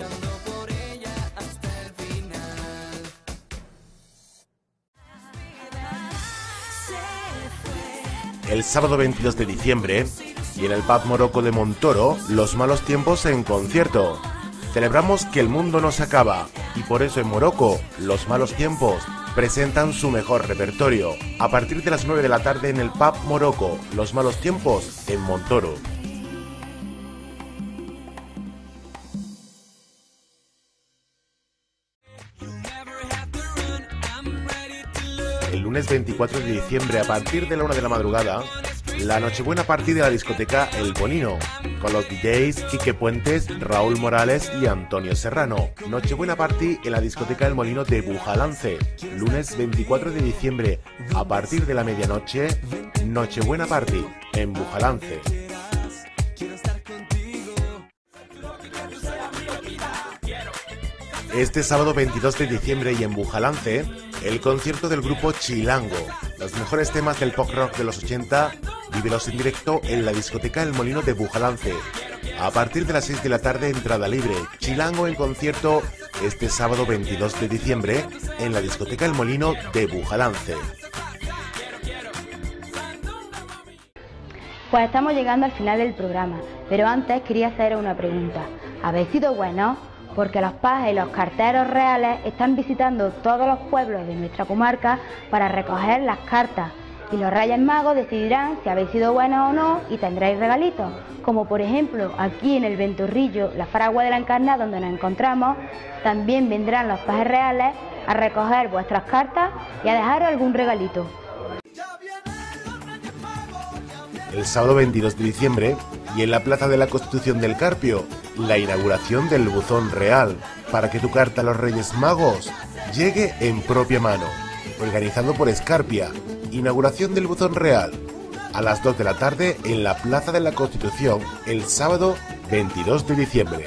El sábado veintidós de diciembre, y en el pub Morocco de Montoro, Los Malos Tiempos en concierto. Celebramos que el mundo no se acaba, y por eso en Morocco, Los Malos Tiempos presentan su mejor repertorio, a partir de las nueve de la tarde en el pub Morocco, Los Malos Tiempos en Montoro. El lunes veinticuatro de diciembre, a partir de la una de la madrugada, la Nochebuena Party de la discoteca El Bonino, con los D Js Quique Puentes, Raúl Morales y Antonio Serrano. Nochebuena Party en la discoteca El Molino de Bujalance, lunes veinticuatro de diciembre, a partir de la medianoche, Nochebuena Party en Bujalance. Este sábado veintidós de diciembre y en Bujalance, el concierto del grupo Chilango. Los mejores temas del pop rock de los ochenta, vívelos en directo en la discoteca El Molino de Bujalance. A partir de las seis de la tarde, entrada libre. Chilango en concierto este sábado veintidós de diciembre en la discoteca El Molino de Bujalance. Pues estamos llegando al final del programa, pero antes quería hacer una pregunta. ¿Habéis sido buenos? Porque los pajes y los carteros reales están visitando todos los pueblos de nuestra comarca para recoger las cartas, y los Reyes Magos decidirán si habéis sido buenos o no y tendréis regalitos, como por ejemplo aquí en el Ventorrillo La Fragua de la Encarná, donde nos encontramos, también vendrán los pajes reales a recoger vuestras cartas y a dejaros algún regalito. El sábado veintidós de diciembre, y en la Plaza de la Constitución del Carpio, la inauguración del buzón real, para que tu carta a los Reyes Magos llegue en propia mano. Organizado por Escarpia, inauguración del buzón real, a las dos de la tarde en la Plaza de la Constitución, el sábado veintidós de diciembre.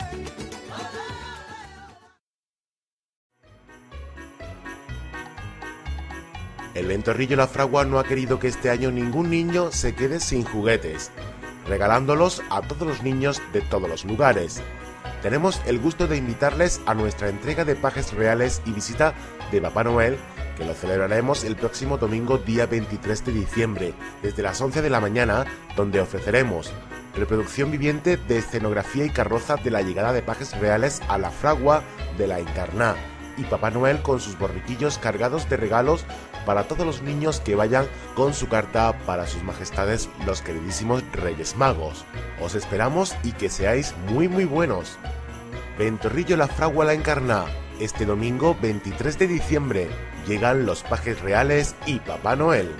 El Ventorrillo La Fragua no ha querido que este año ningún niño se quede sin juguetes, regalándolos a todos los niños de todos los lugares. Tenemos el gusto de invitarles a nuestra entrega de pajes reales y visita de Papá Noel, que lo celebraremos el próximo domingo día veintitrés de diciembre, desde las once de la mañana, donde ofreceremos reproducción viviente de escenografía y carroza de la llegada de pajes reales a la Fragua de la Encarná, y Papá Noel con sus borriquillos cargados de regalos para todos los niños que vayan con su carta para sus majestades los queridísimos Reyes Magos. Os esperamos y que seáis muy muy buenos. Ventorrillo La Fragua la Encarná, este domingo veintitrés de diciembre, llegan los pajes reales y Papá Noel.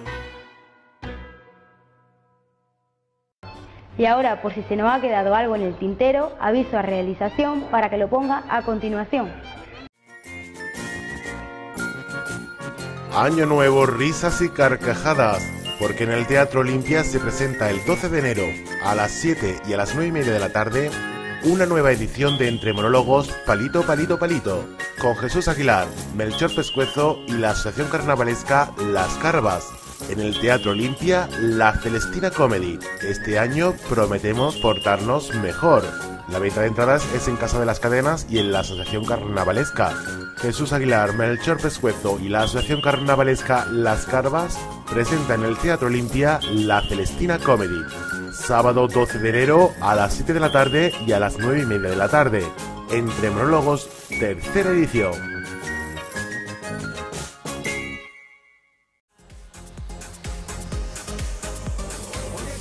Y ahora, por si se nos ha quedado algo en el tintero, aviso a realización para que lo ponga a continuación. Año nuevo, risas y carcajadas, porque en el Teatro Olimpia se presenta el doce de enero a las siete y a las nueve y media de la tarde una nueva edición de Entre Monólogos Palito Palito Palito, con Jesús Aguilar, Melchor Pescuezo y la asociación carnavalesca Las Carvas. En el Teatro Olimpia, La Celestina Comedy. Este año prometemos portarnos mejor. La venta de entradas es en Casa de las Cadenas y en la Asociación Carnavalesca. Jesús Aguilar, Melchor Pescuezo y la Asociación Carnavalesca Las Carvas presentan en el Teatro Olimpia La Celestina Comedy. Sábado doce de enero a las siete de la tarde y a las nueve y media de la tarde. Entre Monólogos, tercera edición.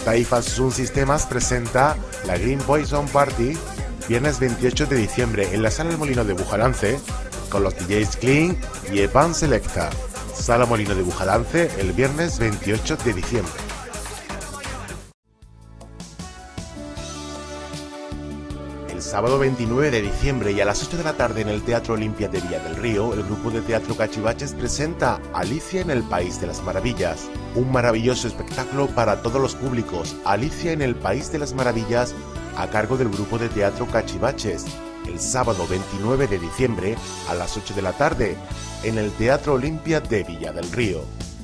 Taifa Sun Sistemas presenta la Green Poison Party viernes veintiocho de diciembre en la Sala del Molino de Bujalance con los D Js Clean y Evan Selecta. Sala Molino de Bujalance el viernes veintiocho de diciembre. El sábado veintinueve de diciembre y a las ocho de la tarde en el Teatro Olimpia de Villa del Río, el grupo de teatro Cachivaches presenta Alicia en el País de las Maravillas, un maravilloso espectáculo para todos los públicos. Alicia en el País de las Maravillas a cargo del grupo de teatro Cachivaches, el sábado veintinueve de diciembre a las ocho de la tarde en el Teatro Olimpia de Villa del Río.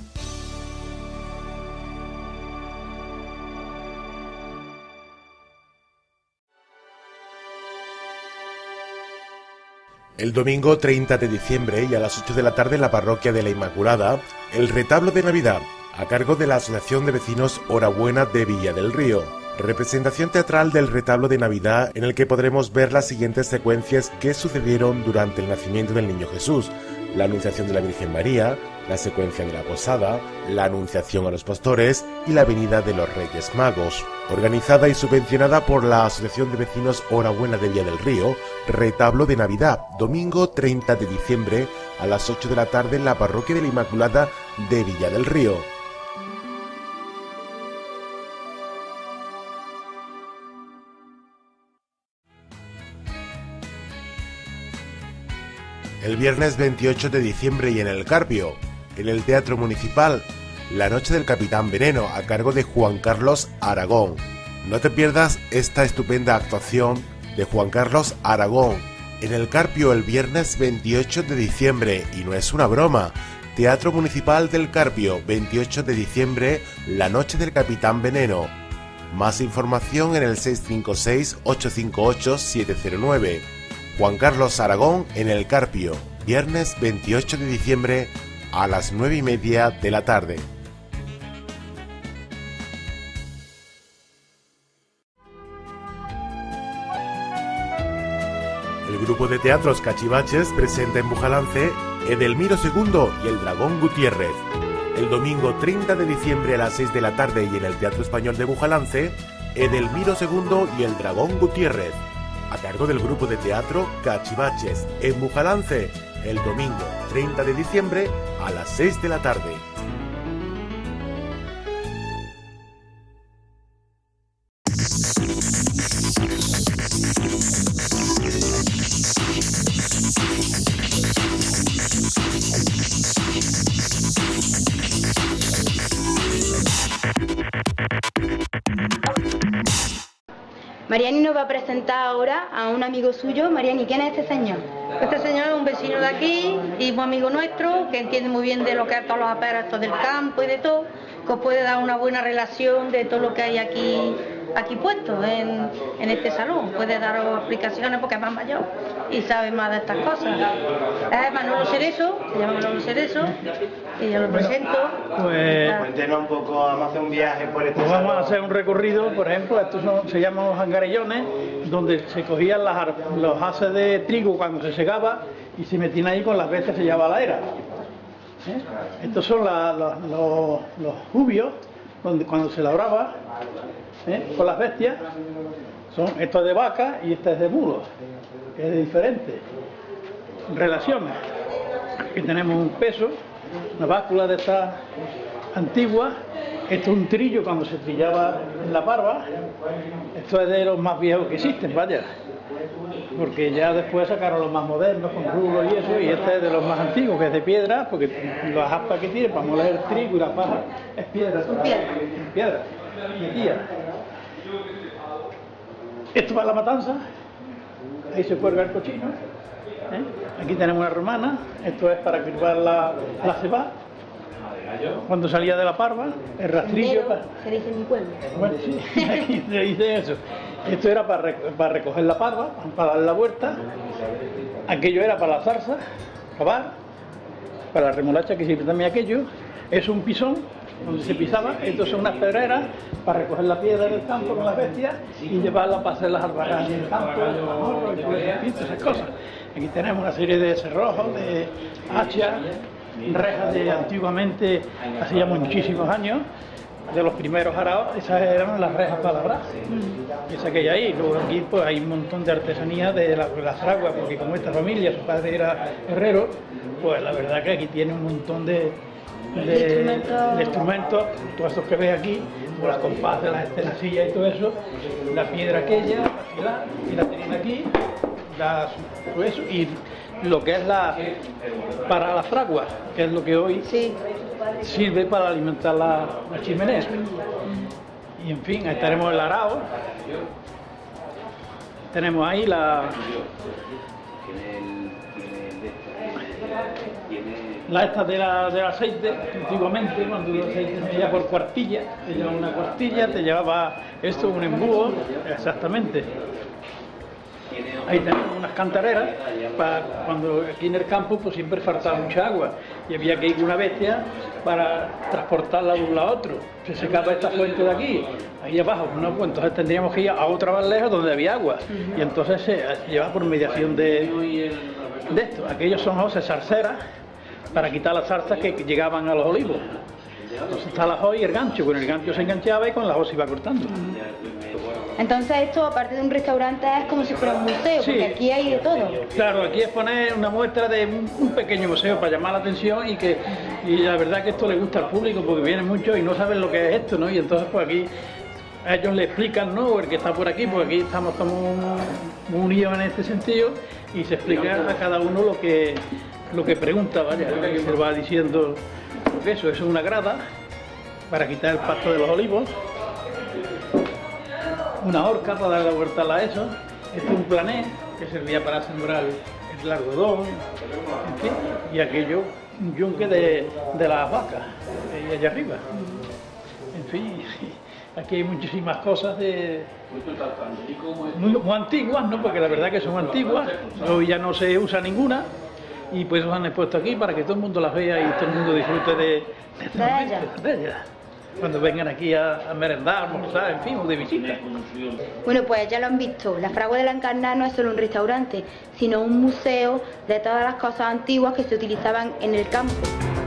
El domingo treinta de diciembre y a las ocho de la tarde en la parroquia de la Inmaculada, el retablo de Navidad, a cargo de la Asociación de Vecinos Hora Buena de Villa del Río. Representación teatral del retablo de Navidad en el que podremos ver las siguientes secuencias que sucedieron durante el nacimiento del Niño Jesús: la Anunciación de la Virgen María, la secuencia de la Posada, la Anunciación a los Pastores y la venida de los Reyes Magos. Organizada y subvencionada por la Asociación de Vecinos Hora Buena de Villa del Río, retablo de Navidad, domingo treinta de diciembre a las ocho de la tarde en la parroquia de la Inmaculada de Villa del Río. El viernes veintiocho de diciembre y en el Carpio, en el Teatro Municipal, La Noche del Capitán Veneno, a cargo de Juan Carlos Aragón. No te pierdas esta estupenda actuación de Juan Carlos Aragón en el Carpio el viernes veintiocho de diciembre, y no es una broma. Teatro Municipal del Carpio, veintiocho de diciembre, La Noche del Capitán Veneno. Más información en el seis cinco seis, ocho cinco ocho, siete cero nueve. Juan Carlos Aragón en el Carpio, viernes veintiocho de diciembre a las nueve y media de la tarde. El grupo de teatros Cachivaches presenta en Bujalance Edelmiro segundo y el Dragón Gutiérrez. El domingo treinta de diciembre a las seis de la tarde y en el Teatro Español de Bujalance, Edelmiro segundo y el Dragón Gutiérrez, a cargo del grupo de teatro Cachivaches, en Bujalance, el domingo treinta de diciembre a las seis de la tarde. Mariani nos va a presentar ahora a un amigo suyo. Mariani, ¿quién es este señor? Este señor es un vecino de aquí y un amigo nuestro que entiende muy bien de lo que es todos los aparatos del campo y de todo, que os puede dar una buena relación de todo lo que hay aquí aquí puesto en, en este salón. Puede daros explicaciones porque es más mayor y sabe más de estas cosas. Es Manolo Cerezo, se llama Manolo Cerezo, y yo lo presento. Pues cuéntenos un poco, vamos a hacer un viaje por este pues salón. Vamos a hacer un recorrido, por ejemplo, estos son, se llaman los hangarellones, donde se cogían las, los haces de trigo cuando se segaba y se metían ahí con las bestias, se llama la era. ¿Eh? Estos son la, los, los, los jubios, donde cuando se labraba, ¿eh? con las bestias. Son, esto es de vaca y este es de mulo, que es diferente. Relaciones. Aquí tenemos un peso, una báscula de estas antiguas. Esto es un trillo cuando se trillaba en la parva. Esto es de los más viejos que existen, vaya. Porque ya después sacaron los más modernos con rulos y eso, y este es de los más antiguos, que es de piedra, porque las aspas que tiene para moler el trigo y la paja es piedra. ¿Es piedra? Piedra. Y tía. Esto va a la matanza, ahí se cuelga el cochino. ¿eh? Aquí tenemos una romana, esto es para cribar la, la cebada. Cuando salía de la parva, el rastrillo... Pero, se dice en mi pueblo. Bueno, sí, aquí se dice eso. Esto era para, rec para recoger la parva, para dar la vuelta. Aquello era para la zarza, cavar, para la remolacha que sirve también aquello. Es un pisón donde se pisaba. Estos son unas pedreras para recoger la piedra del campo con las bestias y llevarla para hacer las albarradas del campo, y todas esas cosas. Aquí tenemos una serie de cerrojos, de hachas, rejas de antiguamente, hace ya muchísimos años, de los primeros araos, esas eran las rejas para labrar, esa que hay ahí. Luego aquí pues hay un montón de artesanía de la, de las fraguas, porque como esta familia, su padre era herrero, pues la verdad que aquí tiene un montón de, de, de instrumentos, de instrumentos, todos estos que ves aquí, como las compases, las tenacillas y todo eso, la piedra aquella, la filar, y la tienen aquí, las, todo eso, y lo que es la para las fraguas, que es lo que hoy Sí. sirve para alimentar la, la chimenea. Y en fin, ahí tenemos el arao, tenemos ahí la la esta de la, del aceite. Antiguamente, cuando el aceite se llevaba por cuartilla, te llevaba una cuartilla, te llevaba esto, un embudo, exactamente. Ahí tenemos unas cantareras, para cuando aquí en el campo pues siempre faltaba mucha agua y había que ir con una bestia para transportarla de un lado a otro. Se secaba esta fuente de aquí, ahí abajo, ¿no? Pues entonces tendríamos que ir a otra más lejos donde había agua y entonces se lleva por mediación de, de esto. Aquellos son hoces zarceras para quitar las zarzas que llegaban a los olivos. Entonces está la hoz y el gancho, con el gancho se enganchaba y con la hoz se iba cortando. Entonces esto, aparte de un restaurante, es como si fuera un museo, Sí. porque aquí hay de todo. Claro, aquí es poner una muestra de un, un pequeño museo para llamar la atención y que y la verdad que esto le gusta al público porque vienen muchos y no saben lo que es esto, ¿no? Y entonces pues aquí a ellos le explican, ¿no? El que está por aquí, porque aquí estamos como muy unidos en este sentido y se explica a cada uno lo que lo que pregunta, vaya, y se va diciendo porque eso, eso es una grada para quitar el pasto de los olivos. Una horca para dar la vuelta a eso, este es un plané que servía para sembrar el algodón, en fin, y aquello un yunque de, de las vacas, ahí allá arriba. En fin, aquí hay muchísimas cosas de muy, muy antiguas, ¿no? Porque la verdad que son antiguas, hoy ya no se usa ninguna, y pues los han expuesto aquí para que todo el mundo las vea y todo el mundo disfrute de, de, De ellas. de ellas. Cuando vengan aquí a, a merendar, almorzar, en fin, o de visita. Bueno, pues ya lo han visto, la Fragua de la Encarná no es solo un restaurante, sino un museo de todas las cosas antiguas que se utilizaban en el campo.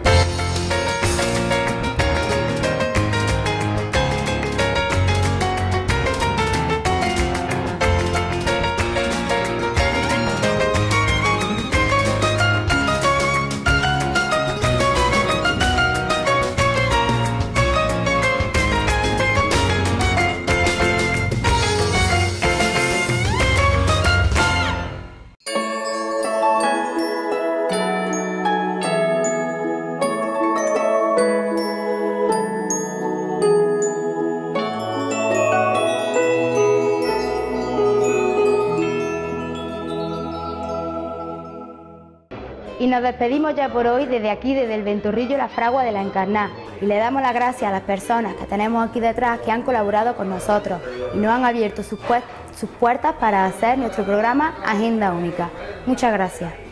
Y nos despedimos ya por hoy desde aquí, desde el Ventorrillo La Fragua de la Encarná, y le damos las gracias a las personas que tenemos aquí detrás que han colaborado con nosotros y nos han abierto sus, sus puertas para hacer nuestro programa Agenda Única. Muchas gracias.